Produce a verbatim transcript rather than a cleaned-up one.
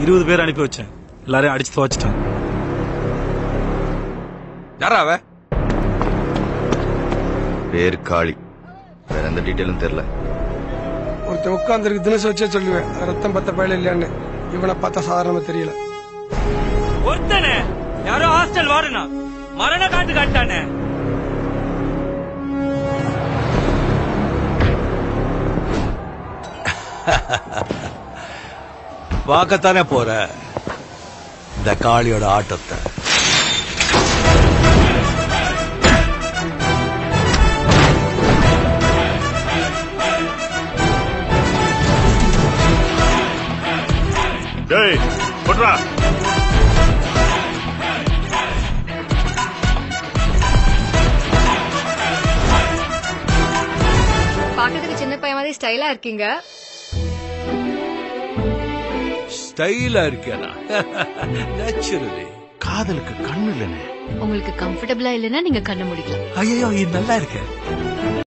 இருபது பேர் அனுப்பி வச்சேன், எல்லாரையும் அடிச்சு துவச்சிட்டான். யாரா அவ? பேர் காளி, வேற எந்த டீட்டெயிலும் தெரியல. ஒருத்தன் உட்காந்துருக்கு தினசு வச்சே சொல்லுவேன் ரத்தம் பத்த பயில இல்லையான்னு. இவனை பார்த்தா சாதாரணமா தெரியல. ஒருத்தனே யாரோ ஹாஸ்டல் வாருனா மரண காட்டு காட்டானே. பார்க்கத்தானே போற இந்த காளியோட ஆட்டத்தை. டேய் போட்றா. பாக்கிறதுக்கு சின்ன பையன் மாதிரி ஸ்டைலா இருக்கீங்க. ஸ்டைலா இருக்கேனா? நேச்சுரலி. காதலுக்கு கண்ணு இல்லனே. உங்களுக்கு கம்ஃபர்டபிளா இல்லனா நீங்க கண்ணு முடிக்கலாம். ஐயோ இது நல்லா இருக்கு.